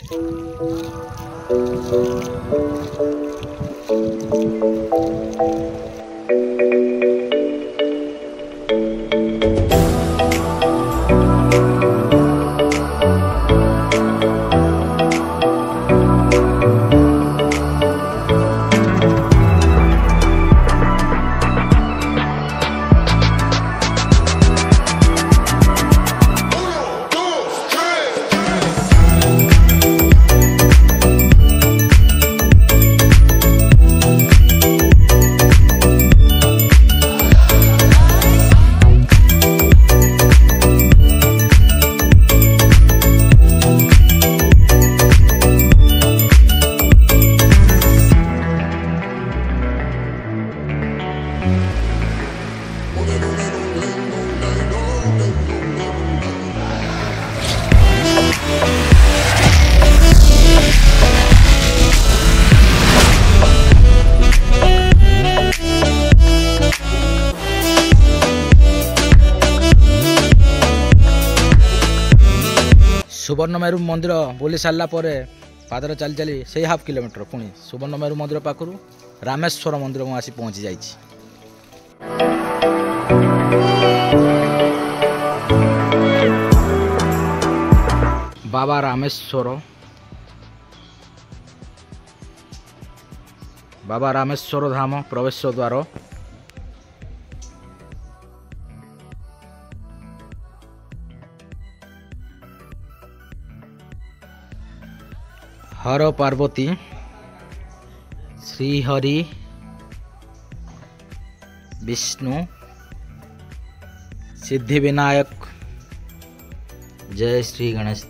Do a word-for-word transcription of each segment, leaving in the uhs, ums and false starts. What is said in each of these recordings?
सुवर्णमेरु मंदिर बुली सारा पादर चली चली से हाफ किलोमीटर पुणी सुवर्णमेरु मंदिर पाखु रामेश्वर मंदिर में आसी पहुँची जाइए। बाबा रामेश्वर बाबा रामेश्वर धाम प्रवेश द्वार। हर पार्वती श्रीहरि विष्णु सिद्धि विनायक जय श्री गणेश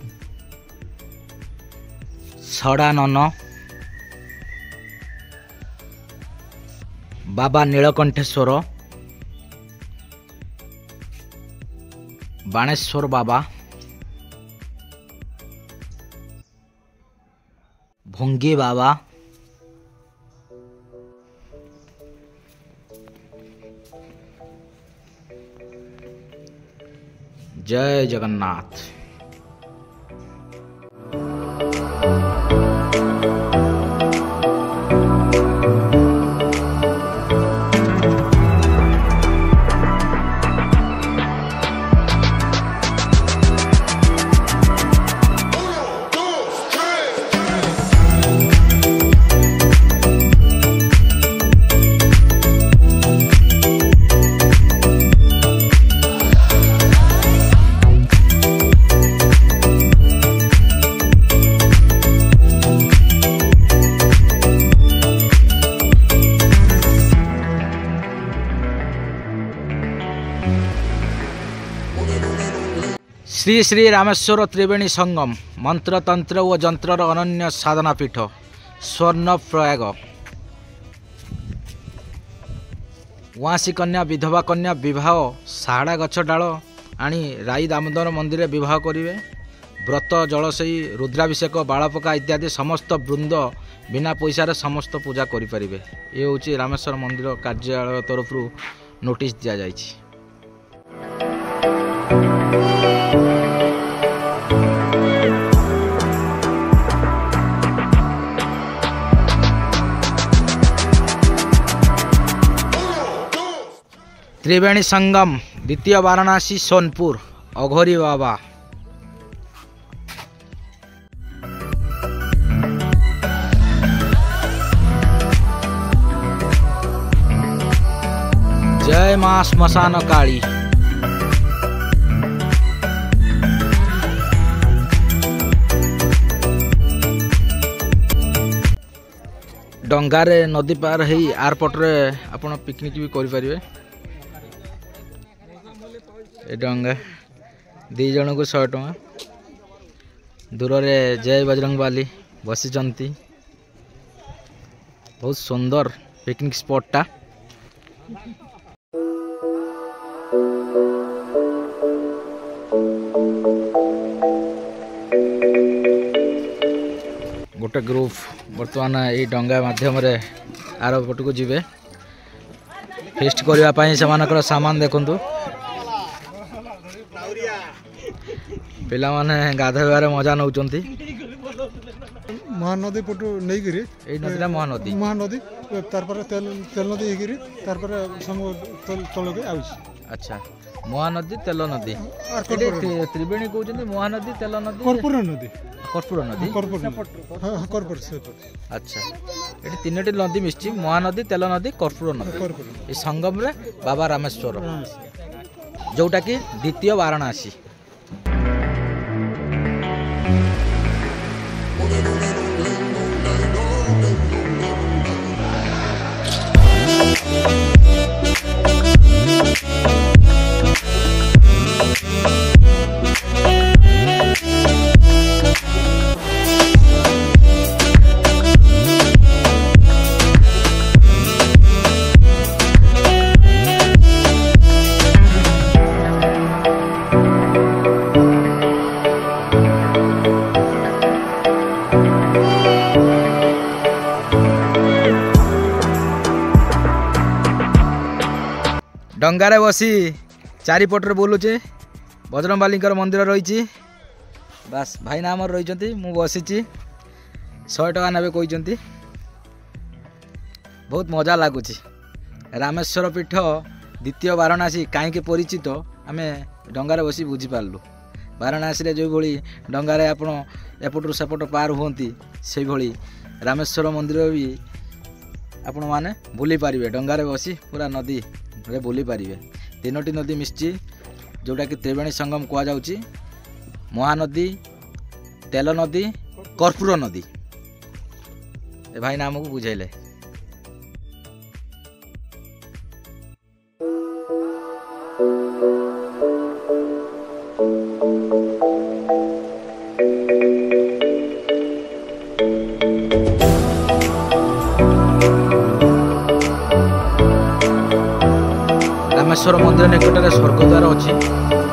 षडानन बाबा नीलकंठेश्वर बाणेश्वर बाबा भोंगी बाबा जय जगन्नाथ। श्री श्री रामेश्वर त्रिवेणी संगम मंत्र तंत्र और जंत्रर अनन्य साधना पीठ स्वर्ण प्रयाग उआसी कन्या विधवा कन्या विवाह साड़ा गछ डाल आनी राई दामोदर मंदिर विवाह करेंगे। व्रत जलसई रुद्राभिषेक बालपका इत्यादि समस्त वृंद बिना पैसा समस्त पूजा करें। ये हूँ रामेश्वर मंदिर कार्यालय तरफ नोटिस दि जाइए। त्रिवेणी संगम द्वितीय वाराणसी सोनपुर अघोरी बाबा जय मां श्मशान काली। डंगारे नदी पार है आर पटरे आपण पिकनिक भी करि परिबे। ए डंगा दी जन को सौ टका दूर रे जय बजरंग बाली बसी जंती। बहुत सुंदर पिकनिक स्पॉट टा। गोटे ग्रुप बर्तमान ये डंगा माध्यम रे आर पट को जीवे फेस्ट करने से सामान देखु पिला माने गाधोबार मजा नौचंती। महानदी पटु नहीं गिरी ए नदी महानदी महानदी तार पर तेल तेल नदी गिरी तार पर संग तल के आउछ। अच्छा महानदी तेल नदी त्रिवेणी कहते महानदी तेल नदी कर्पूर नदी कर्पूर नदी कर्पूर अच्छा ये तीन नदी मिश्ची महानदी तेल नदी कर्पूर नदी संगम रे बाबा रामेश्वर जोटा कि द्वितीय वाराणसी। डंगारे बसी चारिपटे बुलुचे बजरंगबाली मंदिर रही बास भाई ना आमर रही मु बसी शहे टका ने कहते बहुत मजा लगुच। रामेश्वर पीठ द्वितीय वाराणसी कहीं परिचित आम डंगारे बसी बुझीपारू। वाराणसी जो भाई डंगारे आप एपटू सेपट पार हुंती से भली रामेश्वर मंदिर भी आपण मैंने बुली पारे डंगारे बसी पूरा नदी रे बुली पारे। तीनोटी नदी मिश्ची जोटा कि त्रिवेणी संगम कह जाउची महानदी तेल नदी कर्पूर नदी ए भाई नाम को बुझेले। रामेश्वर मंदिर निकट में स्वर्गद्वार अच्छी